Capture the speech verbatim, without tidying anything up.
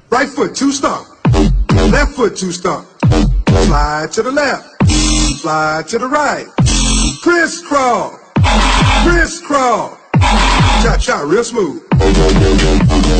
Right foot, two stomp. Left foot, two stomp. Slide to the left. Slide to the right. Crisscross. Crisscross. Cha-cha, real smooth.